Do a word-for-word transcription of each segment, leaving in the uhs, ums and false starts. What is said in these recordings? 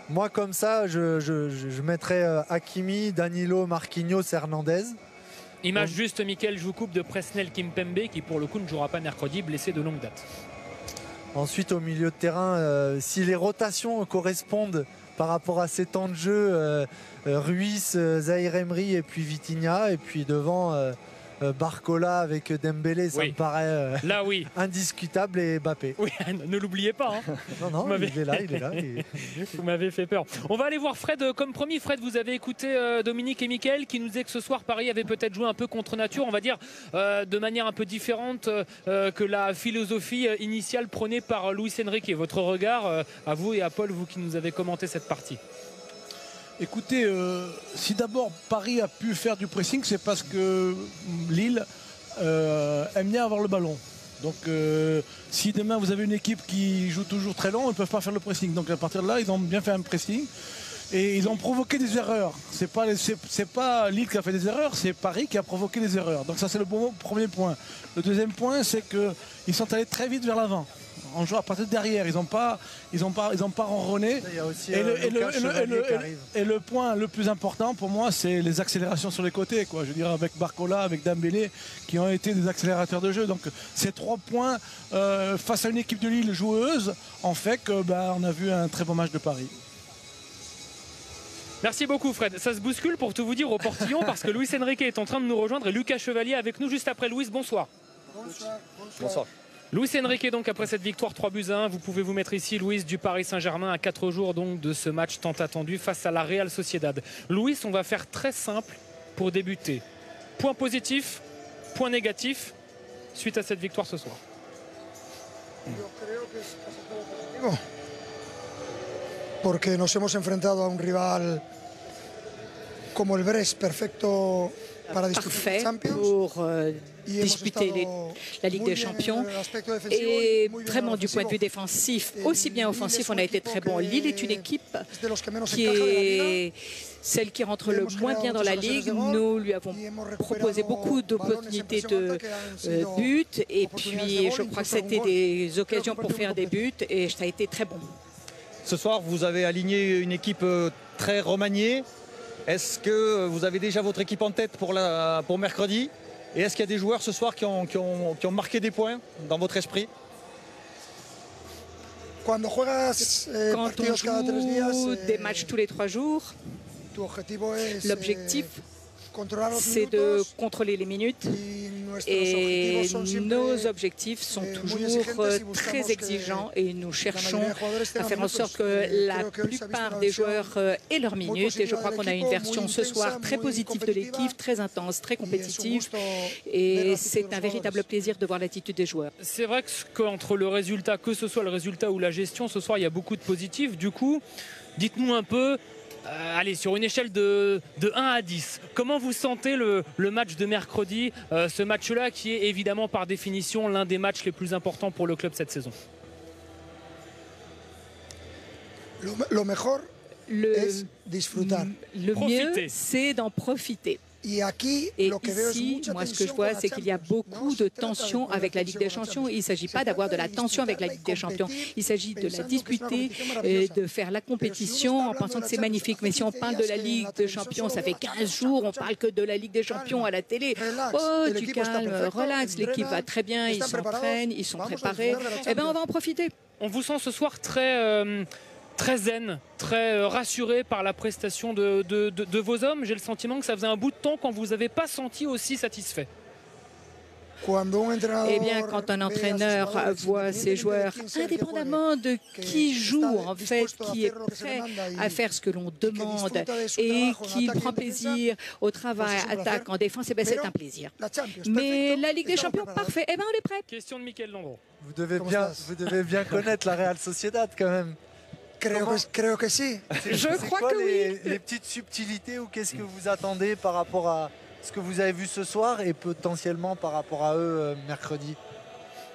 Moi, comme ça, je, je, je mettrais euh, Hakimi, Danilo, Marquinhos, Hernandez. Image Donc, juste, Mickaël, je vous coupe, de Presnel Kimpembe, qui pour le coup ne jouera pas mercredi, blessé de longue date. Ensuite, au milieu de terrain, euh, si les rotations correspondent par rapport à ces temps de jeu, euh, euh, Ruiz, euh, Zahir Emery et puis Vitinha. Et puis devant, euh, euh, Barcola avec Dembélé, ça oui. me paraît euh, là, oui. indiscutable, et Mbappé. Oui, ne l'oubliez pas. Hein. Non, non, il est là, il est là. Il... Vous m'avez fait peur. On va aller voir Fred, comme promis. Fred, vous avez écouté euh, Dominique et Mickaël qui nous disaient que ce soir, Paris avait peut-être joué un peu contre nature, on va dire, euh, de manière un peu différente euh, que la philosophie initiale prônée par Luis Enrique. Votre regard, euh, à vous et à Paul, vous qui nous avez commenté cette partie. Écoutez, euh, si d'abord Paris a pu faire du pressing, c'est parce que Lille euh, aime bien avoir le ballon. Donc euh, si demain vous avez une équipe qui joue toujours très long, ils ne peuvent pas faire le pressing. Donc à partir de là, ils ont bien fait un pressing. Et ils ont provoqué des erreurs. C'est pas, c'est, c'est pas Lille qui a fait des erreurs, c'est Paris qui a provoqué des erreurs. Donc ça c'est le bon, premier point. Le deuxième point, c'est qu'ils sont allés très vite vers l'avant. En jouant à partir de derrière, ils n'ont pas, ils ont pas, ils ont pas ronronné. Il y a aussi et, euh, le, et, le, et, le, et, le, et le point le plus important pour moi, c'est les accélérations sur les côtés, quoi. Je veux dire, avec Barcola, avec Dembélé, qui ont été des accélérateurs de jeu. Donc ces trois points euh, face à une équipe de Lille joueuse, en fait que bah, on a vu un très bon match de Paris. Merci beaucoup Fred. Ça se bouscule pour tout vous dire au portillon parce que Luis Enrique est en train de nous rejoindre et Lucas Chevalier avec nous juste après. Luis, bonsoir. Bonsoir. Bonsoir. Luis Enrique, donc après cette victoire trois buts à un, vous pouvez vous mettre ici, Luis, du Paris Saint-Germain à quatre jours donc de ce match tant attendu face à la Real Sociedad. Luis, on va faire très simple pour débuter. Point positif, point négatif suite à cette victoire ce soir. Porque nos hemos enfrentado a un rival como el Brest, perfecto para disputar Champions. Pour euh, disputer les, la Ligue des Champions. Et vraiment du point de vue défensif, aussi bien offensif, on a été très bon. Lille est une équipe qui est celle qui rentre le moins bien dans la Ligue. Nous lui avons proposé beaucoup d'opportunités de euh, buts. Et puis je crois que c'était des occasions pour faire des buts. Et ça a été très bon. Ce soir, vous avez aligné une équipe très remaniée. Est-ce que vous avez déjà votre équipe en tête pour, la, pour mercredi? Et est-ce qu'il y a des joueurs ce soir qui ont, qui, ont, qui ont marqué des points dans votre esprit? Quand on joue des matchs tous les trois jours, l'objectif c'est de contrôler les minutes et nos objectifs sont toujours très exigeants et nous cherchons à faire en sorte que la plupart des joueurs aient leurs minutes et je crois qu'on a une version ce soir très positive de l'équipe, très intense, très compétitive et c'est un véritable plaisir de voir l'attitude des joueurs. C'est vrai qu'entre le résultat, que ce soit le résultat ou la gestion, ce soir il y a beaucoup de positifs. Du coup, dites-nous un peu, Euh, allez, sur une échelle de, de un à dix, comment vous sentez le, le match de mercredi, euh, ce match-là qui est évidemment par définition l'un des matchs les plus importants pour le club cette saison? Lo, lo mejor le, es disfrutar. Le mieux, c'est d'en profiter. Et ici, moi, ce que je vois, c'est qu'il y a beaucoup de tension avec la Ligue des Champions. Il ne s'agit pas d'avoir de la tension avec la Ligue des Champions. Il s'agit de la disputer, et de faire la compétition en pensant que c'est magnifique. Mais si on parle de la Ligue des Champions, ça fait quinze jours, on parle que de la Ligue des Champions à la télé. Oh, du calme, relax, l'équipe va très bien, ils s'entraînent, ils sont préparés. Eh bien, on va en profiter. On vous sent ce soir très... Euh... très zen, très rassuré par la prestation de, de, de, de vos hommes. J'ai le sentiment que ça faisait un bout de temps qu'on ne vous avait pas senti aussi satisfait. Eh bien, quand un entraîneur voit ses joueurs, indépendamment de qui joue, en fait, qui est prêt à faire ce que l'on demande et qui prend plaisir au travail, attaque, en défense, eh bien, c'est un plaisir. Mais la Ligue des Champions, parfait. Eh bien, on est prêt. Question de Mickaël Landreau. Vous devez bien, vous devez bien connaître la Real Sociedad quand même. Creo que, creo que si. Je crois quoi que les, oui. les petites subtilités ou qu'est-ce que vous attendez par rapport à ce que vous avez vu ce soir et potentiellement par rapport à eux euh, mercredi?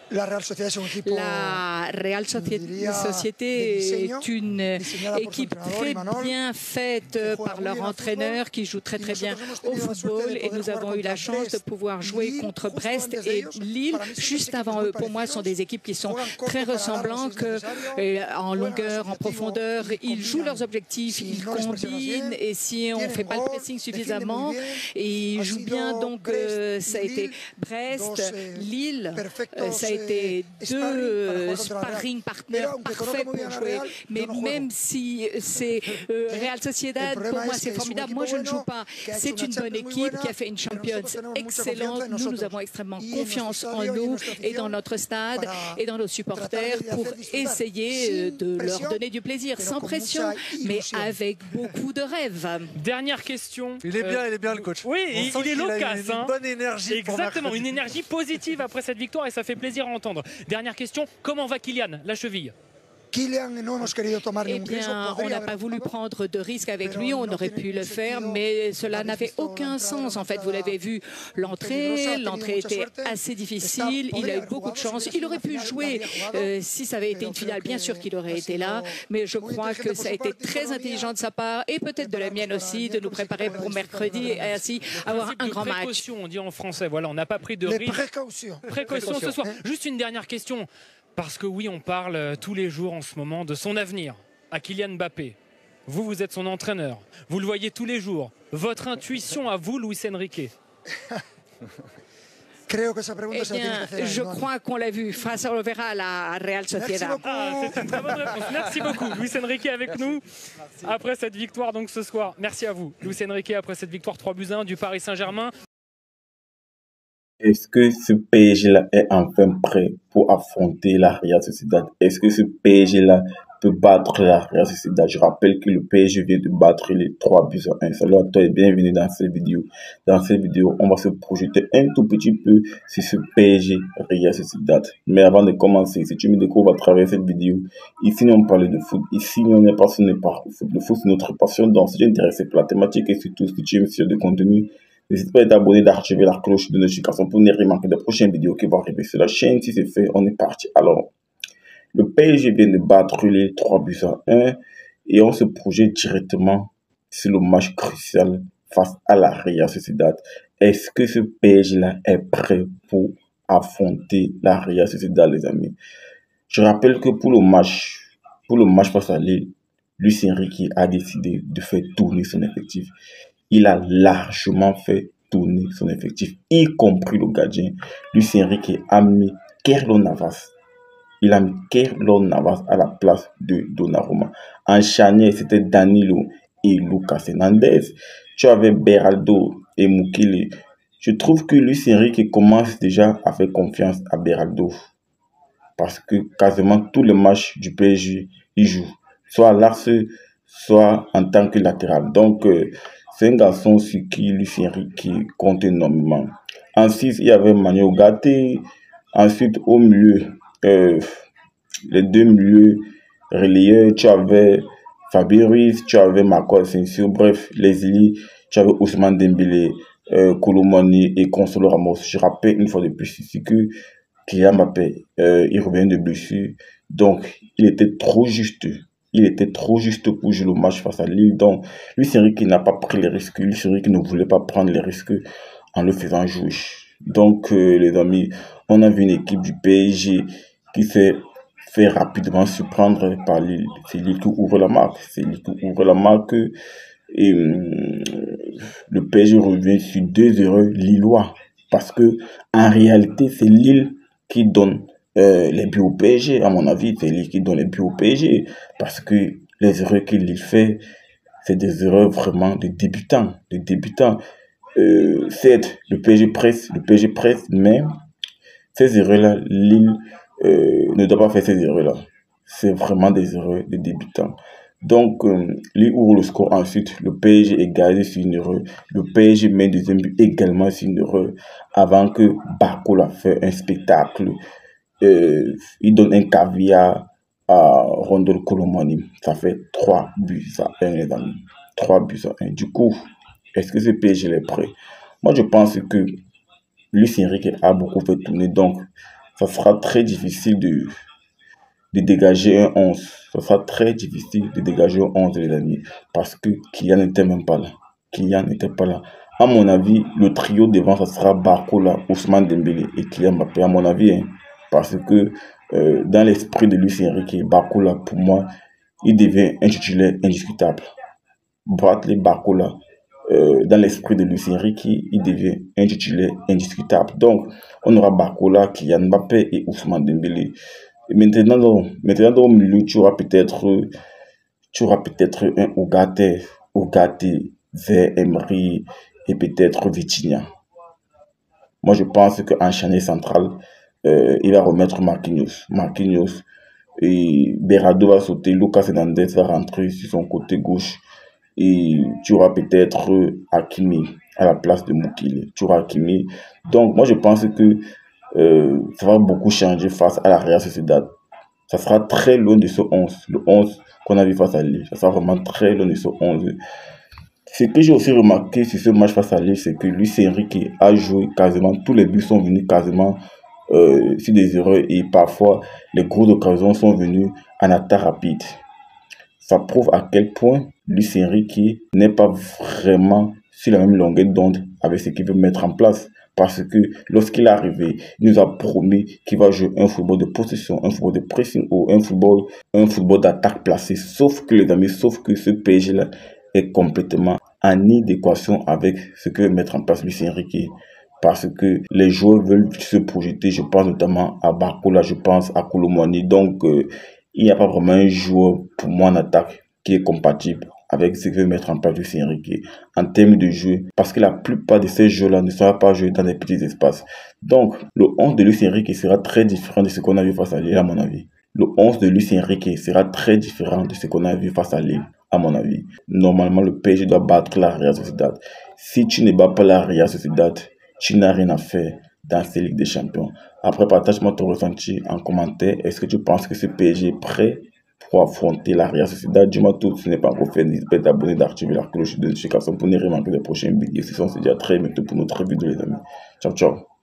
La Real Sociedad es un equipo, La Real Société est une équipe très bien faite par leur entraîneur qui joue très très bien au football et nous avons eu la chance de pouvoir jouer contre Brest et Lille juste avant eux. Pour moi, ce sont des équipes qui sont très ressemblantes que, en longueur, en profondeur. Ils jouent leurs objectifs, ils combinent et si on ne fait pas le pressing suffisamment, ils jouent bien. Donc ça a été Brest, Lille, ça a été deux sparring partners parfaits pour jouer. Mais même si c'est euh, Real Sociedad, pour moi c'est formidable. Moi je ne joue pas. C'est une bonne équipe qui a fait une Champions excellente. Nous, nous avons extrêmement confiance en nous et dans notre stade et dans nos supporters pour essayer de leur donner du plaisir, sans pression, mais avec beaucoup de rêves. Dernière question. Il est bien, euh, il est bien le coach. Oui, il, il est loquace. Une, une bonne énergie. Exactement, une énergie positive après cette victoire et ça fait plaisir à entendre. Dernière question, comment va Kylian, la cheville? Eh bien, on n'a pas voulu prendre de risques avec lui, on aurait pu le faire, mais cela n'avait aucun sens. En fait, vous l'avez vu, l'entrée, l'entrée était assez difficile, il a eu beaucoup de chance. Il aurait pu jouer euh, si ça avait été une finale, bien sûr qu'il aurait été là, mais je crois que ça a été très intelligent de sa part et peut-être de la mienne aussi, de nous préparer pour mercredi et ainsi avoir un grand match. Précaution, on dit en français, voilà, on n'a pas pris de risques. Précaution. Précaution ce soir. Juste une dernière question. Parce que oui, on parle tous les jours en ce moment de son avenir à Kylian Mbappé. Vous, vous êtes son entraîneur. Vous le voyez tous les jours. Votre intuition à vous, Luis Enrique? Eh bien, je crois qu'on l'a vu face, on le verra à la Real Sociedad. Ah, c'est une très bonne réponse. Merci beaucoup, Luis Enrique avec nous. Merci. Après cette victoire donc ce soir. Merci à vous, Luis Enrique, après cette victoire trois buts à un du Paris Saint-Germain. Est-ce que ce P S G-là est enfin prêt pour affronter la Real Sociedad? Est-ce que ce P S G-là peut battre la Real Sociedad? Je rappelle que le P S G vient de battre les trois buts à un. Salut à toi et bienvenue dans cette vidéo. Dans cette vidéo, on va se projeter un tout petit peu sur ce P S G Real Sociedad. Mais avant de commencer, si tu me découvres à travers cette vidéo, ici on parle de foot. Ici on n'est pas passionné par le foot. Le foot c'est notre passion. Donc si tu es intéressé par la thématique et surtout si tu aimes ce genre de contenu, n'hésite pas à t'abonner, d'activer la cloche de notification pour ne rien manquer des prochaines vidéos qui vont arriver sur la chaîne. Si c'est fait, on est parti. Alors, le P S G vient de battre les trois buts à un et on se projette directement sur le match crucial face à la Real Sociedad. Est-ce que ce P S G-là est prêt pour affronter la Real Sociedad, les amis? Je rappelle que pour le match, pour le match face à Lille, Luis Enrique a décidé de faire tourner son effectif. Il a largement fait tourner son effectif, y compris le gardien. Luis Enrique a mis Keylor Navas. Il a mis Keylor Navas à la place de Donnarumma. En charnière, c'était Danilo et Lucas Hernandez. Tu avais Beraldo et Mukele. Je trouve que Luis Enrique commence déjà à faire confiance à Beraldo. Parce que quasiment tous les matchs du P S G, il joue. Soit à l'axe, soit en tant que latéral. Donc, euh, c'est un garçon sur qui Luis Enrique compte énormément. Ensuite, il y avait Manu Ugarte. Ensuite, au milieu, euh, les deux milieux relayeurs, tu avais Fabien Ruiz, tu avais Marco Asensio. Bref, les élites, tu avais Ousmane Dembélé, euh, Colomani et Consolo Ramos. Je rappelle une fois de plus ici que Kylian Mbappé, euh, il revient de blessure. Donc, il était trop juste. Il était trop juste pour jouer le match face à Lille. Donc, Luis Enrique n'a pas pris les risques. Luis Enrique ne voulait pas prendre les risques en le faisant jouer. Donc, euh, les amis, on a vu une équipe du P S G qui s'est fait rapidement surprendre par Lille. C'est Lille qui ouvre la marque. C'est Lille qui ouvre la marque. Et euh, le P S G revient sur deux erreurs lillois. Parce que, en réalité, c'est Lille qui donne Euh, les buts au P S G, à mon avis, c'est lui qui donne les buts au P S G. Parce que les erreurs qu'il fait, c'est des erreurs vraiment de débutants. De débutants. Euh, certes, le P S G presse, le P S G presse, mais ces erreurs-là, Lille euh, ne doit pas faire ces erreurs-là. C'est vraiment des erreurs de débutants. Donc, euh, Lille ouvre le score. Ensuite, le P S G est gardé sur une erreur. Le P S G met deuxième but également sur une erreur. Avant que Barcola fasse un spectacle. Euh, il donne un caviar à Rondel Colomani. Ça fait trois buts à un, les amis. trois buts à un. Du coup, est-ce que ce P S G est prêt? Moi, je pense que Luis Enrique a beaucoup fait tourner. Donc, ça sera très difficile de, de dégager un onze. Ça sera très difficile de dégager un onze, les amis, parce que Kylian n'était même pas là. Kylian n'était pas là. À mon avis, le trio devant, ça sera Barcola, Ousmane Dembélé et Kylian Mbappé, à mon avis, hein, parce que euh, dans l'esprit de Luis Enrique, Barcola, pour moi, il devient un titulaire indiscutable. Bradley Barcola, euh, dans l'esprit de Luis Enrique, il devient un titulaire indiscutable. Donc, on aura Barcola, Kylian Mbappé et Ousmane Dembélé. Et maintenant, donc, maintenant donc, au milieu, tu auras peut-être tu auras peut-être un Ugarte, Ugarte, Zaïre-Emery et peut-être Vitinha. Moi, je pense qu'en charnière centrale, euh, il va remettre Marquinhos. Marquinhos et Berardo va sauter, Lucas Hernandez va rentrer sur son côté gauche. Et tu auras peut-être Hakimi à la place de Mukile. Tu auras Hakimi. Donc, moi, je pense que euh, ça va beaucoup changer face à la Real Sociedad. Ça sera très loin de ce onze. Le onze qu'on a vu face à Lille. Ça sera vraiment très loin de ce onze. Ce que j'ai aussi remarqué sur ce match face à Lille, c'est que Luis Enrique a joué quasiment, tous les buts sont venus quasiment euh, sur des erreurs et parfois les grosses occasions sont venues en attaque rapide. Ça prouve à quel point Luis Enrique n'est pas vraiment sur la même longueur d'onde avec ce qu'il veut mettre en place. Parce que lorsqu'il est arrivé, il nous a promis qu'il va jouer un football de possession, un football de pressing ou un football, un football d'attaque placée. Sauf que les amis, sauf que ce P S G-là est complètement en adéquation avec ce que veut mettre en place Luis Enrique. Parce que les joueurs veulent se projeter, je pense notamment à Barcola, je pense à Kolo Muani. Donc, euh, il n'y a pas vraiment un joueur pour moi en attaque qui est compatible avec ce que veut mettre en place Luis Enrique en termes de jeu, parce que la plupart de ces jeux-là ne seront pas joués dans des petits espaces. Donc, le onze de Luis Enrique sera très différent de ce qu'on a vu face à Lille, à mon avis. Le onze de Luis Enrique sera très différent de ce qu'on a vu face à Lille, à mon avis. Normalement, le P S G doit battre la Real Sociedad. Si tu ne bats pas la Real Sociedad, tu n'as rien à faire dans cette Ligue des Champions. Après, partage-moi ton ressenti en commentaire. Est-ce que tu penses que ce P S G est prêt pour affronter la Real Sociedad? Dis-moi tout, si ce n'est pas encore fait, n'hésite pas à t'abonner, d'activer la cloche de notification pour ne rien manquer des prochaines vidéos. Ce sont déjà très bientôt pour notre vidéo, les amis. Ciao, ciao.